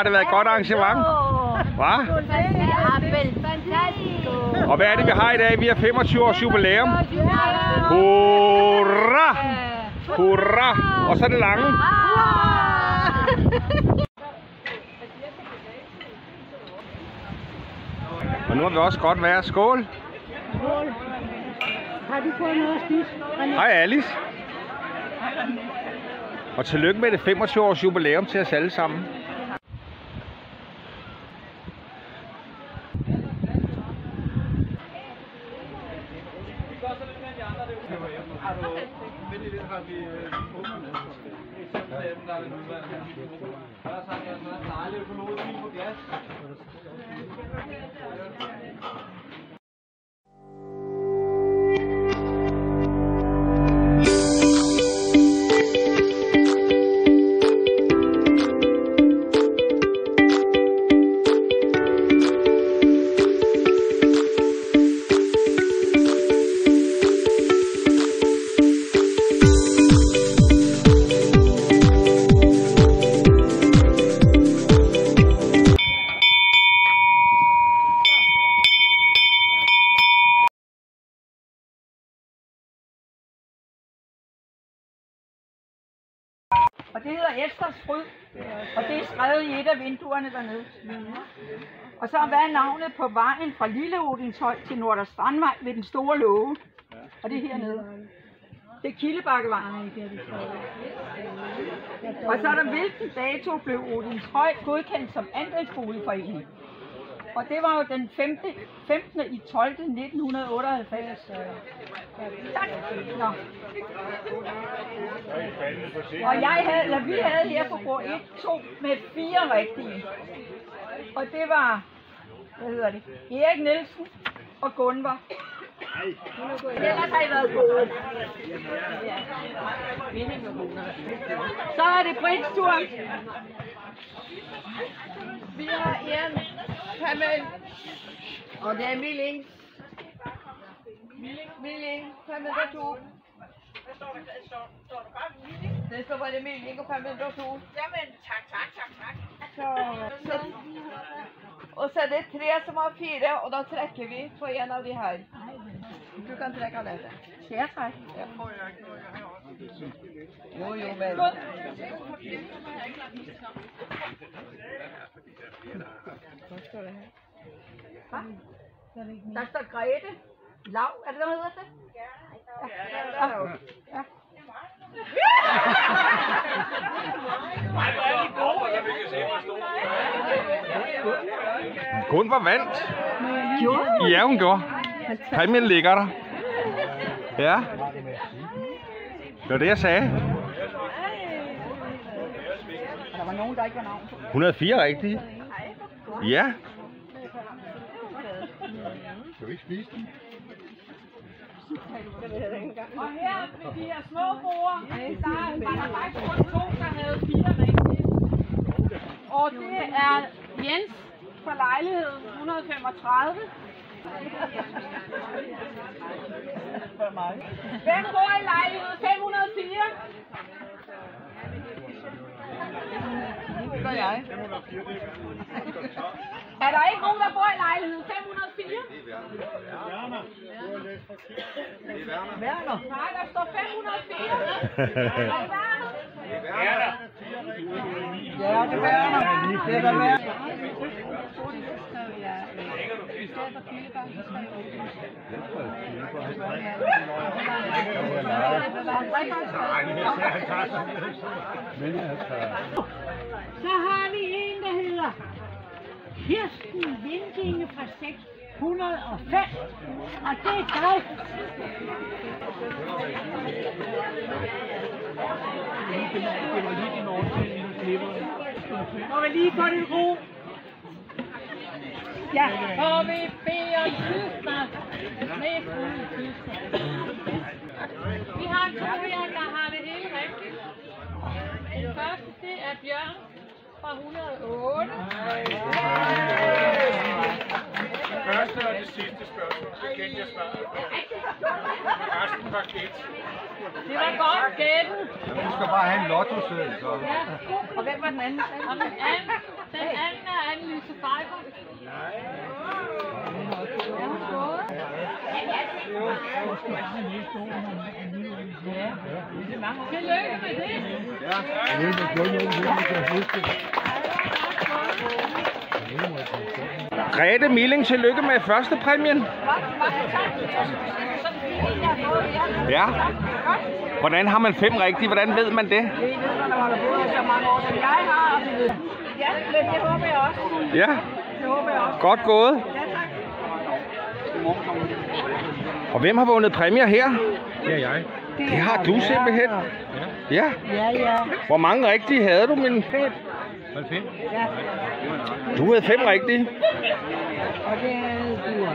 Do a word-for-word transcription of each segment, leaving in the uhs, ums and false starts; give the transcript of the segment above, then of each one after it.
Har det været et godt arrangement? Hva? Og hvad er det, vi har i dag? Vi har femogtyve års jubilæum. Hurra! Hurra! Og så det lange. Og nu har vi også godt været. Skål! Skål! Har du fået noget at spise? Hej Alice! Og tillykke med det femogtyve års jubilæum til os alle sammen. Og det hedder Esters Fryd, og det er skrevet i et af vinduerne dernede. Og så hvad er navnet på vejen fra Lille Odinshøj til Nordre Strandvej ved den store låge. Og det er hernede. Det er Kildebakkevejen. Og så er der hvilken dato blev Odinshøj godkendt som andelsboligforening. Og det var jo den femtende i tolvte nitten otteoghalvfems. Tak. Nå. Og jeg havde, eller vi havde her på bord et, to med fire rigtige. Og det var, hvad hedder det, Erik Nielsen og Gunvar. Ellers har I været gode. Så er det Brits tur. Vi har en Kamel, og det er Milling. Milling, Kamel og to. Det står bare det Milling og Kamel og to. Jamen, tak, tak, tak, tak. Så, så, og så er det tre som har fire, og da trekker vi på en av de her. Du kan trekke av dette. Skal jeg trække? Ja. Jo, jo, men... Hvad står der her? Hvad? Der står Grete. Lav, er det der, hedder det? Ja. Ja. Ja. Ja. Gunvar vandt. Ja, hun gjorde. Præmien ligger der. Ja. Det var det, jeg sagde. Der var nogen, der ikke var navn på. et hundrede og fire rigtige. Ja. Skal vi ikke spise den? Og her ved de her små borde, der var der faktisk kun to, der havde fire rigtige. Og det er Jens fra lejlighed et hundrede og femogtredive. Hvem bor i lejlighed fem hundrede og fire? Det gør jeg. Er der ikke nogen, der bor i lejlighed fem hundrede og fire? Werner. Nej, der står fem hundrede og fire. Er det Werner? Ja, det er Werner. Det er der Werner. Så har vi en, der hedder Kirsten Vindinge fra seks hundrede og fem, og det er dig. Må vi lige få det ro? Ja, og vi beder tidsstart med fulde tidsstart. Vi har to her, der har det hele rigtigt. Den første, det er Bjørn fra et hundrede og otte. Det første og det sidste spørgsmål, så kendte jeg svaret på. Resten var gæt. Det var godt gættet. Du skal bare have en lotto-seddel, så. Ja, og hvem var den anden? Og den anden, Den anden er Anne-Lise Fejber. Tillykke med det. Grete Milling, tillykke med første præmien. Ja. Hvordan har man fem rigtigt? Hvordan ved man det? Det ved man, når man har boet så mange år, som jeg har. Ja, det håber jeg også. Ja. Det håber jeg også. Godt gået. Ja, tak. Og hvem har vundet præmier her? Det er jeg. Det har du simpelthen. Ja. Ja, ja. Hvor mange rigtige havde du, min? Fem. Var det fint? Ja. Du havde fem rigtige. Og det er du.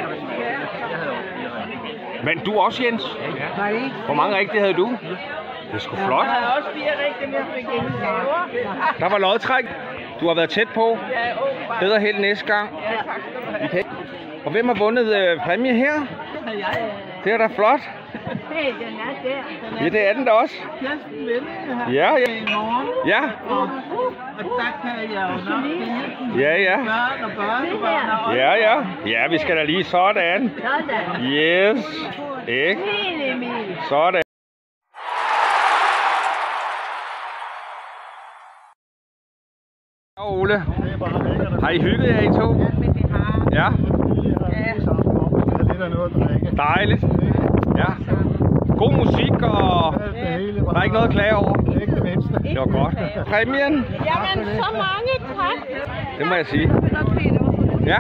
Men du også, Jens? Var det ikke? Hvor mange rigtige havde du? Det er sgu flot. Jeg har også fire rigtige, men jeg fik ingen gaver. Der var lodtræk. Du har været tæt på. Ja, åbenbart. Bedre held næste gang. Ja, tak skal du have. Og hvem har vundet øh, præmie her? Det er da flot. Hey, den er der. Den Ja, det er den da også. Kirsten Velde her. Ja, ja. I morgen. Ja, Og, og der kan jeg jo nok finde ja, ja. børn og børnebørn og Ja, ja. Ja, vi skal da lige sådan. sådan. Yes. Ikke? Helt Emil. Sådan. Og Ole, har I hygget jer I to? Men vi har. Ja, Ja. dejligt. Ja. God musik, og der er ikke noget at klage over. Det var godt. Præmien, Jamen, så mange tak. det må jeg sige. Ja.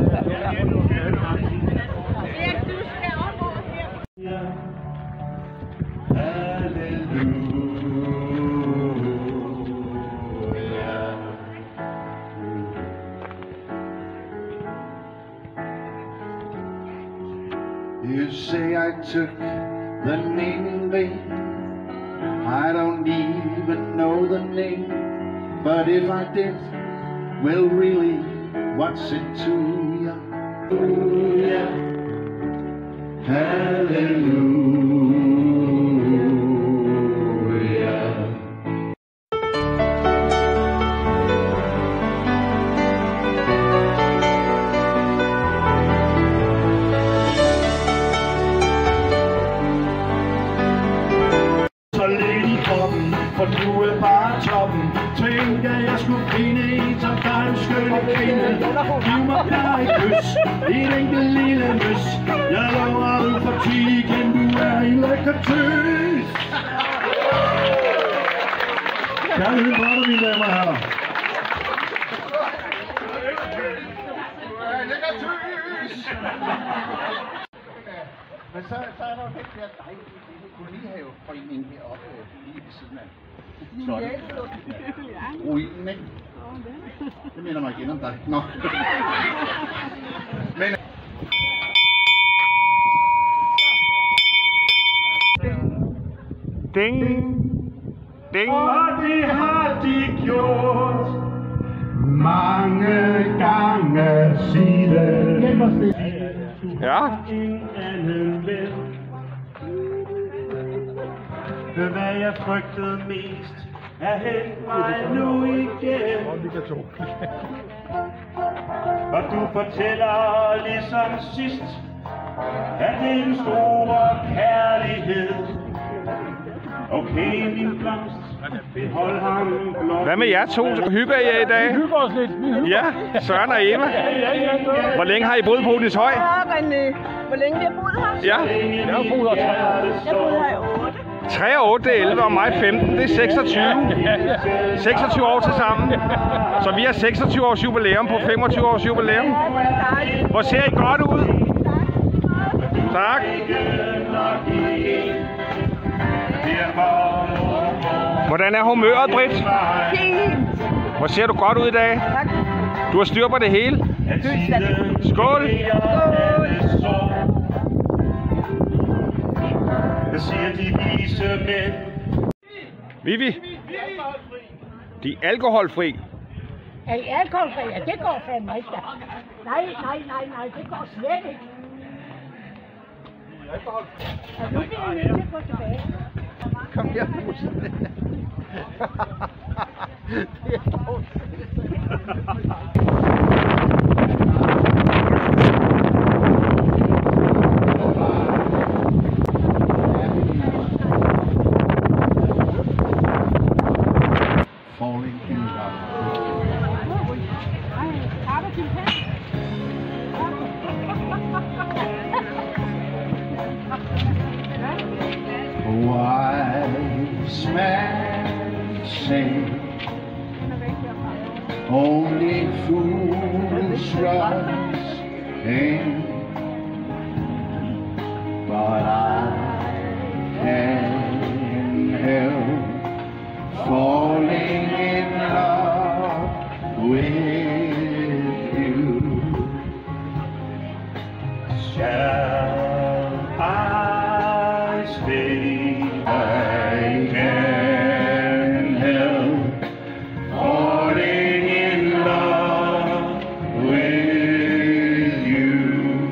You say I took the name in vain. I don't even know the name, but if I did, well really, what's it to ya? Hallelujah, hallelujah. Så lidt i kroppen, for du er bare toppen. Tænk, at jeg skulle finde en, som der en skønne kvinde. Giv mig bare et kys, et enkelt lille mys. Jeg lover ud for tid igen, du er en lækker tøs. Kærlighed brænder, mine damer og herrer. Lækker tøs! Men så, så er der jo den der dejlige kolonihaveforening heroppe lige ved siden af. Ja. Ruinen, ikke? Det minder mig igen om dig. Nå. Men... Ding. Ding. Og det har de gjort mange gange siden. Ja. En anden ven. Hvad jeg frygtede mest er hent mig nu igen. Og du fortæller ligesom sidst, at det er den store kærlighed. Okay, min blomst, behold ham blot. Hvad med jer to? Hygger I i dag? Vi hygger os lidt. Ja, Søren og Eva. Hvor længe har I boet på Odinshøj? Ja, René. Hvor længe vi har boet her? Ja. Jeg har boet her i otte. tre og otte, det er elleve, og mig femten, det er seksogtyve. seksogtyve år til sammen. Så vi har seksogtyve års jubilæum på femogtyve års jubilæum. Hvor ser I godt ud? Tak. Hvordan er humøret, Britt? Fint. Hvor ser du godt ud i dag? Tak. Du har styr på det hele. Skål! Jeg siger de vise mænd. Vivi, de er alkoholfri. Er I alkoholfri? Ja, det går fandme ikke da. Nej, nej, nej, nej, det går slet ikke. Ja, nu bliver jeg nødt til at gå tilbage. Kom her, Musse. Det er Falling in love. Wise man say only fools rush in, but I can't help falling in love with you. Shall I stay? I can't help falling in love with you.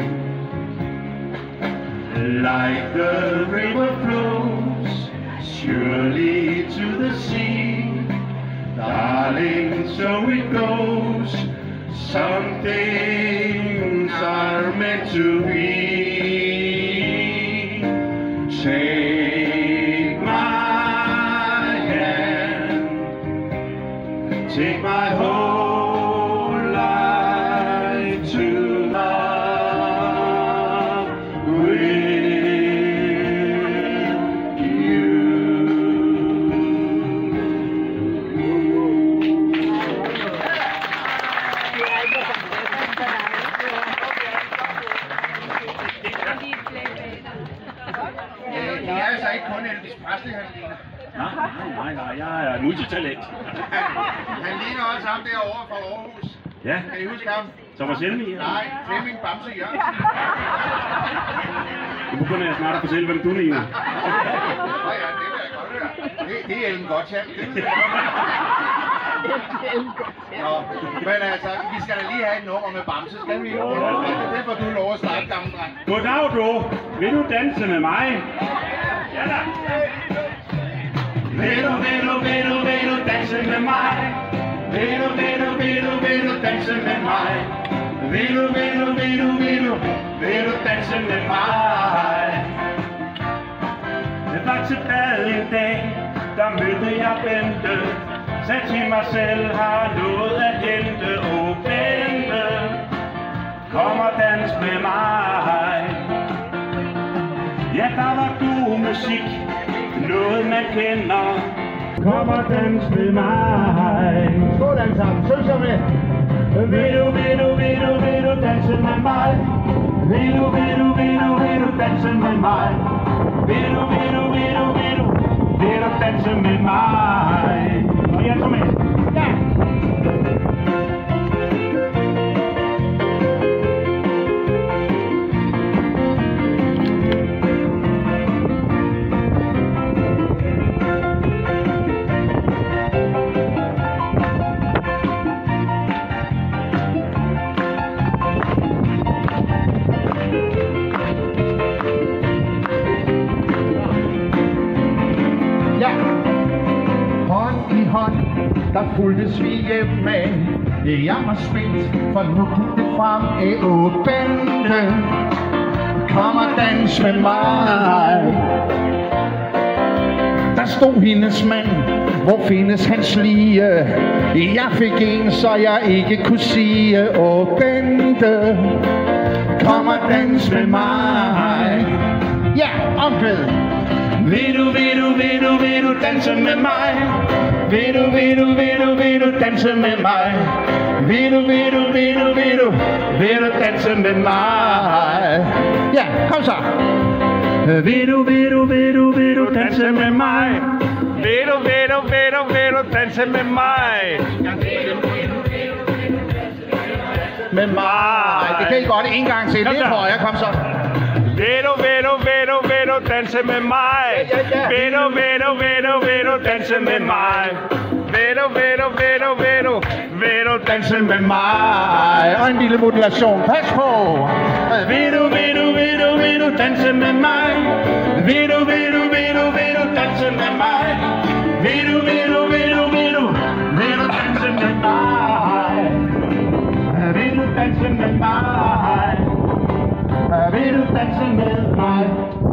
Like the river flows surely to the sea, darling, so it goes. Some things are meant to be. Take my hand, take my whole life to love with you. Det er altså ikke kun Elvis Presley, han ligner. Nej, nej, nej, jeg er multitalent. Han ligner også ham derovre fra Aarhus. Ja, Kan I huske ham? som var Selmi. Nej, Flemming Bamse Jørgensen. Du begynder jeg snart at fortælle, hvem du ligner. Nå ja, det vil jeg godt høre. Det, det er Ellen Gottschalk. Nå, men altså, vi skal da lige have et nummer med Bamse, skal vi? Det får du lov at starte, gamle dreng. Goddag, du. Vil du danse med mig? Ja da. Vil du, vil du, vil du, vil du danse med mig? Vil du, vil du, vil du, vil du danse med mig? Vil du, vil du, vil du, vil du, vil du danse med mig? Det var tilbage en dag, der mødte jeg Bente. Sagde til mig selv, har noget at hente. Åh, Bente, kom og dans med mig. Ja, der var god musik, noget man kender. Kom og dans med mig. Skål alle sammen, syng så med. Vil du, vil du, vil du, vil du danse med mig? Vil du, vil du, vil du, vil du danse med mig? Vil du, vil du, vil du, vil du, vil du danse med mig? Og jeg tager med. Ja! Der fulgtes vi hjem af. Jeg var spændt, for nu gik det frem af. Åh, Bente, kom og dans med mig. Der stod hendes mand, hvor findes hans lige? Jeg fik en, så jeg ikke kunne sige. Åh, Bente, kom og dans med mig. Ja, omkvæd. Vil du, vil du, vil du, vil du danse med mig? Vil du, vil du, vil du, vil du danse med mig? Vil du, vil du, vil du, vil du, vil du danse med mig? Ja, kom så. Vil du, vil du, vil du, vil du danse med mig? Vil du, vil du, vil du, vil du danse med mig? Med mig. Det kan I godt en gang til. Lidt højere, kom så. Vil du, vil du, vil du, vil du danse med mig? Vil du, vil du, vil du, vil du danse med mig? Vil du, vil du, vil du, vil du, vil du danse med mig? Og en lille modulation. Pas på. Vil du, vil du, vil du, vil du danse med mig? Vil du, vil du, vil du, vil du danse med mig? Vil du, vil du, vil du, vil du, vil du danse med mig? danse med mig? Vil du danse med mig?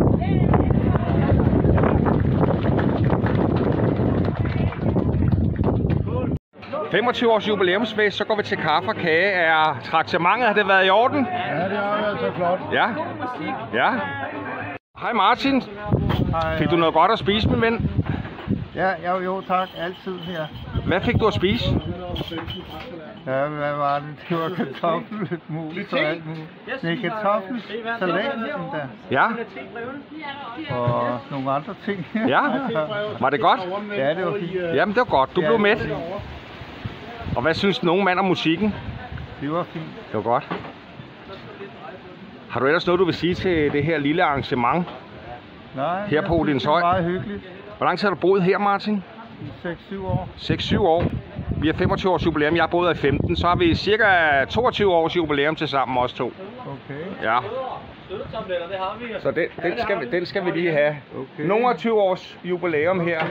femogtyve års jubilæumsfest, så går vi til kaffe og kage. Er traktementet, har det været i orden? Ja, det har været så flot. Ja. Ja. Hej Martin. Hej. Fik du noget godt at spise, min ven? Ja, jo, jo tak. Altid her. Hvad fik du at spise? Ja, hvad var det? Det var kartoffelmus og alt muligt. Det er kartoffelsalat, der. Ja. Og nogle andre ting. Ja. Var det godt? Ja, det var fint. Jamen, det var godt. Du blev mæt. Og hvad synes den unge mand om musikken? Det var fint. Det var godt. Har du ellers noget, du vil sige til det her lille arrangement? Nej, her på Odinshøj? Det er meget hyggeligt. Hvor lang tid har du boet her, Martin? seks syv år. seks syv år. Vi har femogtyve års jubilæum. Jeg har boet her i femten. Så har vi cirka toogtyve års jubilæum til sammen, os to. Okay. Ja. Så den, den, skal, vi, den skal vi lige have. Okay. Nogle af tyve års jubilæum her.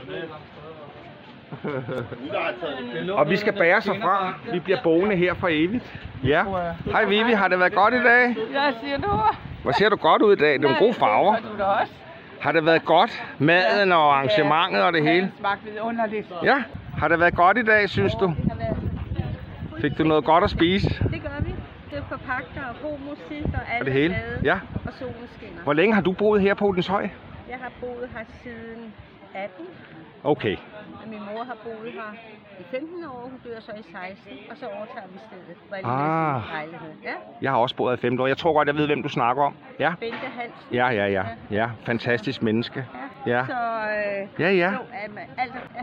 Og vi skal bære sig fra. Vi bliver boende her for evigt. Ja. Hej Vivi, har det været godt i dag? Ja, siger du. Hvor ser du godt ud i dag? Det er nogle gode farver. Du også. Har det været godt? Maden og arrangementet og det hele? Det smagte lidt underligt. Ja. Har det været godt i dag, synes du? Fik du noget godt at spise? Det gør vi. Det er forpagter og god musik og alle Og det hele? Ja. Og solen skinner. Hvor længe har du boet her på Odinshøj? Jeg har boet her siden atten. Okay. Og min mor har boet her i femten år. Hun dør så i seksten. Og så overtager vi stedet. Ah. Ja. Jeg har også boet her i femten år. Jeg tror godt, jeg ved, hvem du snakker om. Ja. Bente Hansen. Ja, ja, ja. Ja, fantastisk menneske. Ja. Ja. Så øh, ja, ja. Jo, alt, ja.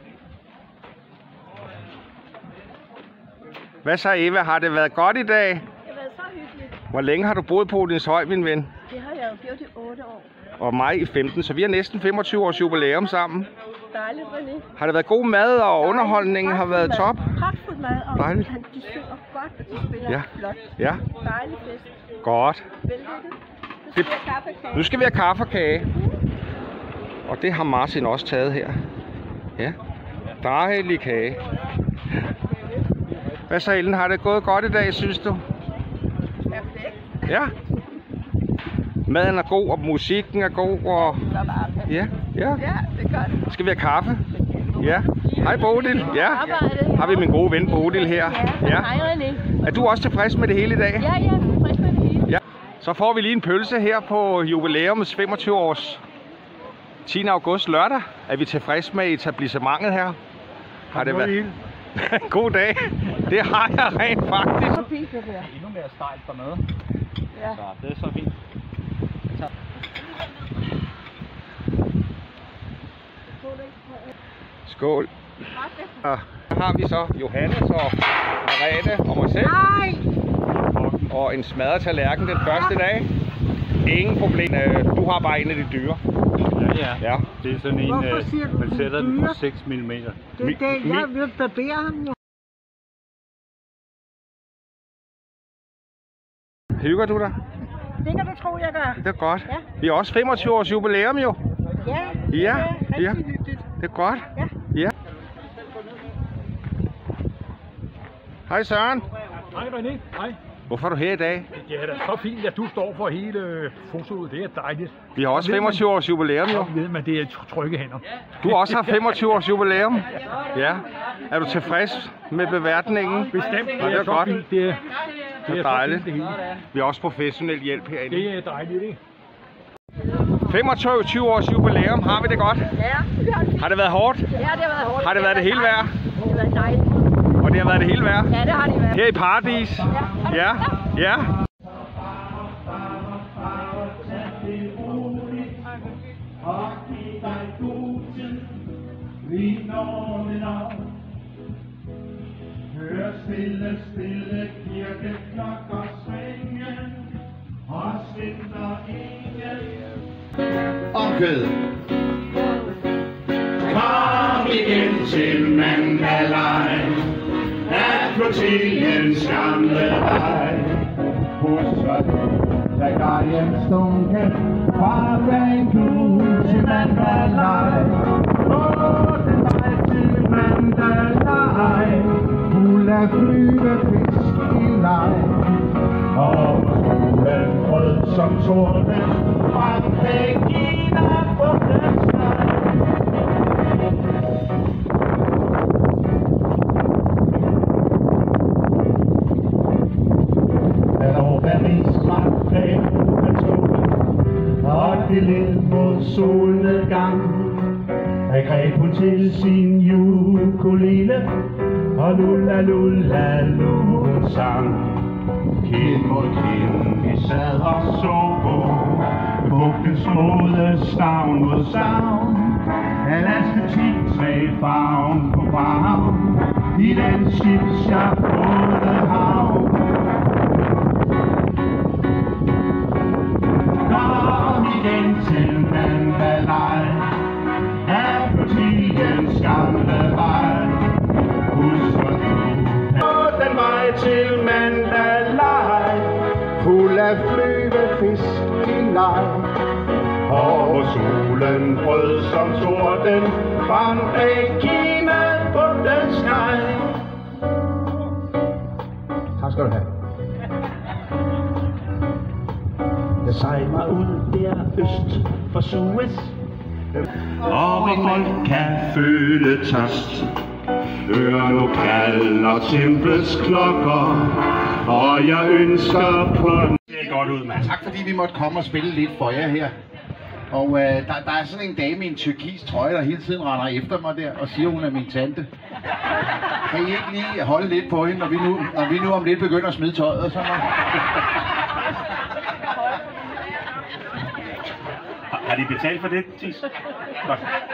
Hvad så, Eva? Har det været godt i dag? Det har været så hyggeligt. Hvor længe har du boet på Odinshøj, min ven? Det har jeg jo gjort i otte år. Og mig i femten, så vi har næsten femogtyve års jubilæum sammen. Dejligt, René. Har det været god mad, og underholdningen har været top? Pragtfuld mad, og Dejligt. de synger godt, og de spiller Ja. flot. Ja. Dejlig fest. Godt. Vældig det. Nu skal vi have kaffe og kage. Nu skal vi have kaffe og kage. Og det har Martin også taget her. Ja. Dejlig kage. Hvad så, Ellen? Har det gået godt i dag, synes du? Perfekt. Ja. Maden er god, og musikken er god, og... Ja, ja. Ja, det er godt. Skal vi have kaffe? Ja. Hej Bodil. Ja. Har vi min gode ven Bodil her. Ja. Hej René. Er du også tilfreds med det hele i dag? Ja, jeg er tilfreds med det hele. Ja. Så får vi lige en pølse her på jubilæumets femogtyve års tiende august lørdag. Er vi tilfreds med etablissementet her? Har det været god dag? Det har jeg rent faktisk. Endnu mere stejlt dernede. Ja. Så det er så fint. Skål. Og så har vi så Johannes og Merete og mig selv. Nej. Og en smadret tallerken den første dag. Ingen problem. Du har bare en af de dyre. Ja, ja. Det er sådan en, uh, man sætter den på seks millimeter. Det er det, jeg vil barbere ham jo. Hygger du dig? Det kan du tro, jeg gør. Det er godt. Ja. Vi har også femogtyve års jubilæum jo. Ja, Ja, det er ja. rigtig hyggeligt. Det er godt. Ja. Ja. Hej Søren. Hej René. Hej. Hvorfor er du her i dag? Det er da så fint, at du står for hele fotoet. Det er dejligt. Vi har også femogtyve års jubilæum jo. Så ved man, det er trygge hænder. Du har også haft femogtyve års jubilæum. Ja. Er du tilfreds med beværtningen? Bestemt. Ja, det er godt. Det er, det er dejligt. Vi har også professionel hjælp herinde. Det er dejligt, ikke? femogtyve års jubilæum. Har vi det godt? Ja, det har det. Har det været hårdt? Ja, det har været hårdt. Har det været det hele værd? Det har været dejligt. Og det har været det hele værd? Ja, det har det været. Her i Paradis? Ja. Ja. Hør stille, stille kirkeklokker svinge, og svinder ingen omkød. Kom igen til Mandalay, af flotiliens gamle vej. Husk at da Guardianstunken fra Vancouver til Mandalay. Åh, den vej til Mandalay, fuld af flyvefisk i leg. Og solen rød som torden fra Regina på den skaj. Den over Island greb af togen, og det led mod solnedgang. Der greb hun til sin ukulele, og lulla lulla lulla sang. Kind mod kind, vi sad og så på bugtens måde stavn mod stavn. Af lastetitræ farven på farven i den skibsjagtbåde havn. Kom igen til Mandalay, af Flotilens gamle vej. Husker du den vej til Mandalay, fuld af flyvefisk i leg. Og solen rød som torden fra Regina på den skaj. Tak skal du have. Jeg sejler mig ud der øst for Suez, og en mand kan føle tørst. Hør nu kalder templets klokker, og jeg ønsker på en... Det er godt ud, mand. Tak fordi vi måtte komme og spille lidt for jer her. Og øh, der, der er sådan en dame i en tyrkisk trøje, der hele tiden render efter mig der og siger, hun er min tante. Kan I ikke lige holde lidt på hende, når vi nu, når vi nu om lidt begynder at smide tøjet og sådan noget? Har de betalt for det, Tis? Godt.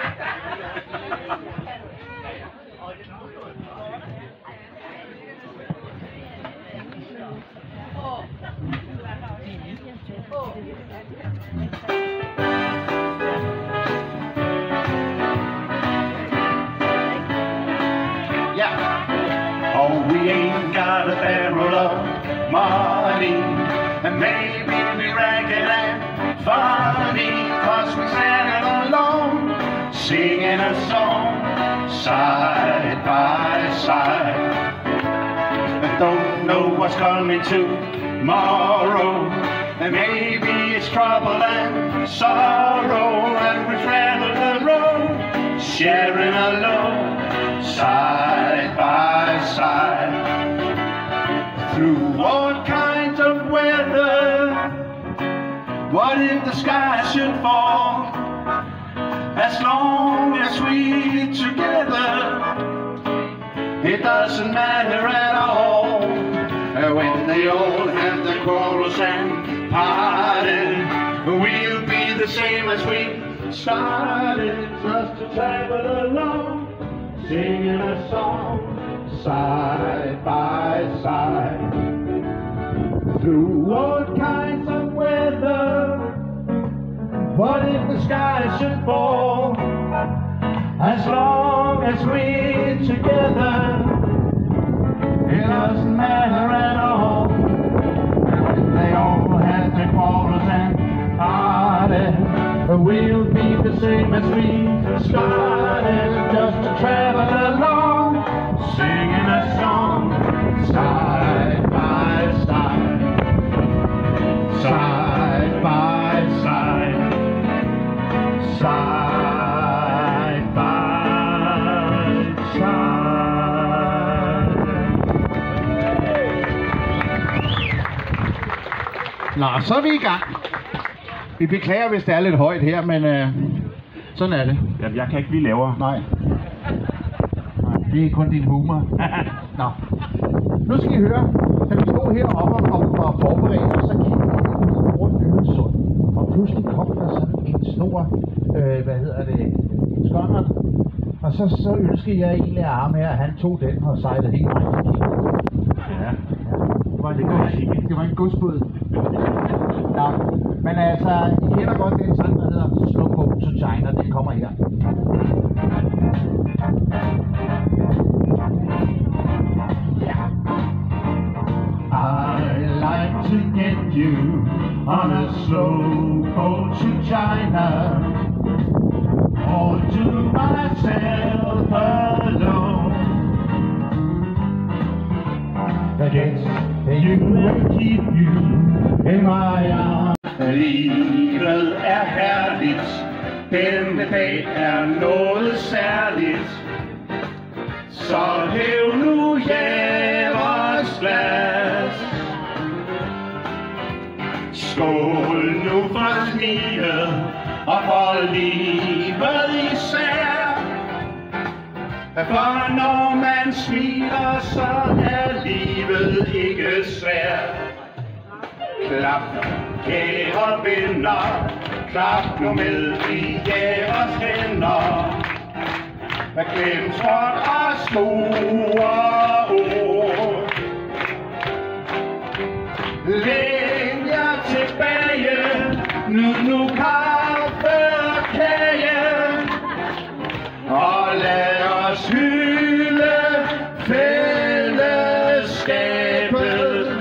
Yeah. Oh, we ain't got a barrel of money, and maybe we ragged and funny, 'cause we standing alone, singing a song, side by side. I don't know what's coming tomorrow, and maybe it's trouble and sorrow, and we travel the road, sharing a load, side by side. Through all kinds of weather, what if the sky should fall? As long as we're together, it doesn't matter at all. When they all have their quarrels and parted, we'll be the same as we started, just to travel along, singing a song, side by side. Through all kinds of weather, what if the sky should fall? As long as we're together, it doesn't matter at all. They all had their quarrels and parted, but we'll be the same as we started, just to travel along, singing a song, side by side, side by side, side by side. Nå, så er vi i gang. Vi beklager, hvis det er lidt højt her, men øh, sådan er det. Jamen, jeg kan ikke blive lavere. Nej. Nej, det er kun din humor. Nå. Nu skal I høre, da vi stod heroppe og, og forberedte os, så kiggede vi rundt Øresund. Og pludselig kom der sådan en stor, øh, hvad hedder det, skåndert. Og så, så ønskede jeg egentlig af ham her, at han tog den og sejlede helt vejen til Kina. Ja. Det var, det, var, det var en godsbåd. Nå, men altså, I kender godt den sang, der hedder Slow Boat to China, den kommer her. Ja. I like to get you on a slow boat to China, all to myself alone. forget that you will keep you in my arms. Livet er herligt, denne dag er noget særligt. Så hæv nu jævers glas. Skål nu for livet og for livet især. For når man smiler, så er livet ikke svært. Klap, kære venner, klap nu med i jeres hænder. Glem småt og store ord. Læn jer tilbage, nu nu kaffe og kage, og lad os hylde fællesskabet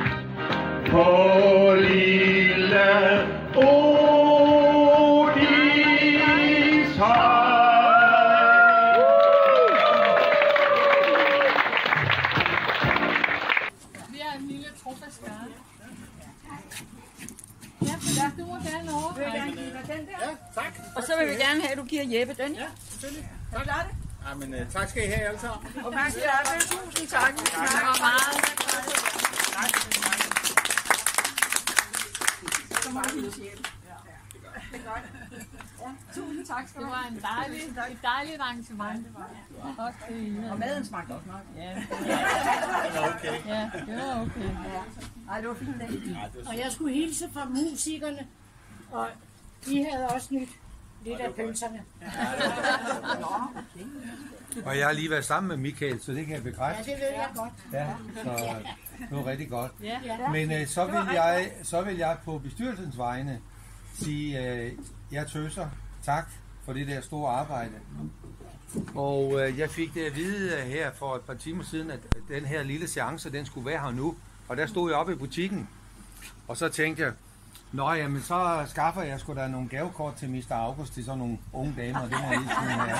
på lille Odishøj. Vi er en lille trofast skade. Ja, du må gerne over. Vil jeg gerne give dig den der? Ja, tak. Og så vil vi gerne have, at du giver Jeppe den. Ja, selvfølgelig. Er du klar det? Ja, men uh, tak skal I have alle sammen. Og tak skal I have. Tusind tak. Tak var meget. Tak. Så må du hilse Jeppe. Det er godt. Ja, tusind tak skal du have. Det var en dejlig, et dejligt arrangement. Okay. Og maden smagte også meget. Ja. Det var okay. Ja, det var okay. Ej, det var fint dag. Og jeg skulle hilse fra musikerne, og de havde også nyt lidt af pølserne. Og jeg har lige været sammen med Michael, så det kan jeg bekræfte. Ja, det ved jeg godt. Ja, så det var rigtig godt. Ja. Men øh, så, vil jeg, så vil jeg på bestyrelsens vegne sige, øh, jeg tøser tak for det der store arbejde. Og øh, jeg fik det at vide her for et par timer siden, at den her lille seance, den skulle være her nu. Og der stod jeg oppe i butikken, og så tænkte jeg, nå jamen så skaffer jeg sgu da nogle gavekort til mister August til sådan nogle unge damer, og det må jeg lige sige her.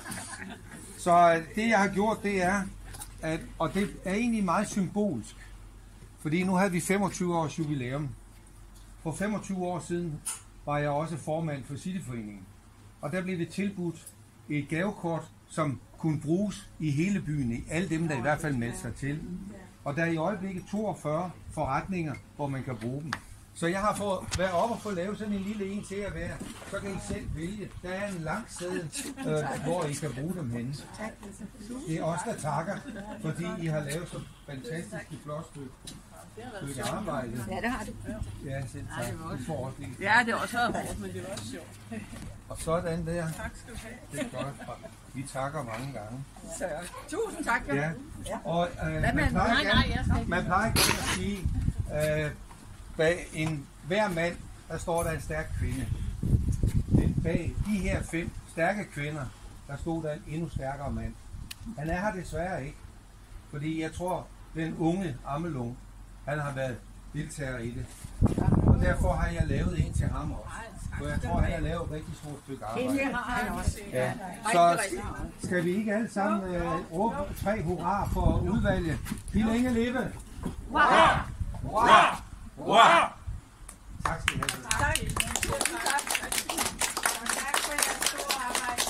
Så det jeg har gjort, det er, at, og det er egentlig meget symbolsk, fordi nu havde vi femogtyve års jubilæum. For femogtyve år siden var jeg også formand for Cityforeningen, og der blev det tilbudt et gavekort, som kunne bruges i hele byen, i alle dem, der i hvert fald meldte sig til. Og der er i øjeblikket toogfyrre forretninger, hvor man kan bruge dem. Så jeg har fået været oppe og fået lavet sådan en lille en til at være. Så kan I selv vælge. Der er en lang seddel, øh, hvor I kan bruge dem henne. Det er os, der takker, fordi I har lavet så fantastisk flot stykke arbejde. Ja, det har det. Ja, selv tak. Du får også lige. Ja, det er også hårdt, men det var også sjovt. Og sådan der. Tak skal du have. Det er godt. Vi takker mange gange. Så, tusind tak. Ja. Og øh, man, man, plejer nej, nej, jeg skal gerne, man plejer gerne at sige, øh, bag en hver mand, der står der en stærk kvinde. Men bag de her fem stærke kvinder, der stod der en endnu stærkere mand. Han er her desværre ikke, fordi jeg tror, den unge Amelung, han har været deltager i det. Og derfor har jeg lavet en til ham også. For jeg tror, han har lavet et rigtig stort stykke arbejde. Det har han også. Ja. Så skal vi ikke alle sammen øh, råbe tre hurra for udvalget? De længe leve! Hurra! Hurra! Hurra! Tak skal I have. Tak. Tak. Tak for jeres store arbejde.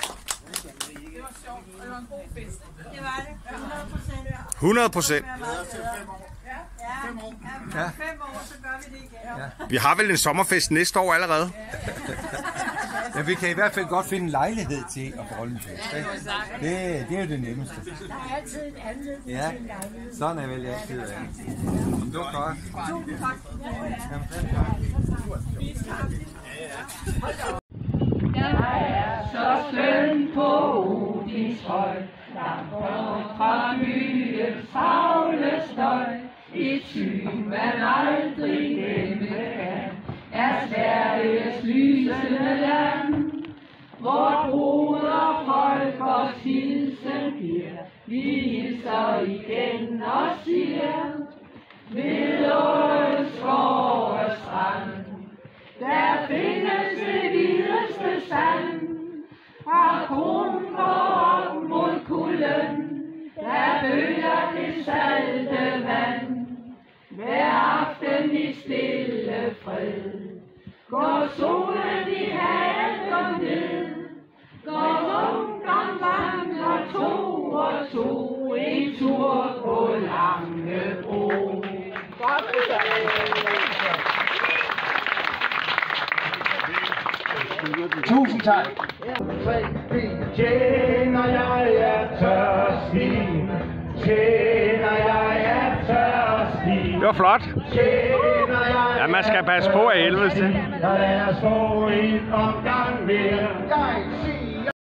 Det var sjovt, og det var en god fest. Det var det. hundrede procent. hundrede procent. Ja, ja, fem år, så gør vi det igen. Ja. Vi har vel en sommerfest næste år allerede? Ja, vi kan i hvert fald godt finde en lejlighed til at få holde en fest. Det, det er jo det nemmeste. Der er altid en anledning Ja, til en lejlighed. sådan er vel altid. Ja. Det var godt. Tusind tak. Jamen, selv tak. Jeg er så skøn på Odishøj, langt bort fra byens travle støj. Et syn, man aldrig glemme kan, er Sveriges lysende land. Vort broderfolk os hilsen giver, vi hilser igen og siger, ved Ålskov og strand, der findes det videste sand. Fra Kronborg mod kulden, der bølger det salte hver aften i stille fred. Går solen i havet ned, går ungdom vandrer to og to, en tur på Langebro. Tusind tak. Tjener jeg er tørstig, tjener jeg er tørstig. Det var flot. Ja, man skal passe på af helvedes til. Og lad os få en omgang mere.